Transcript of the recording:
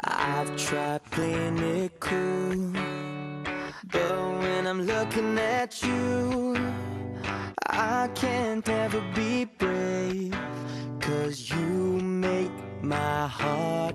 I've tried playing it cool, but when I'm looking at you, I can't ever be brave, 'cause you make my heart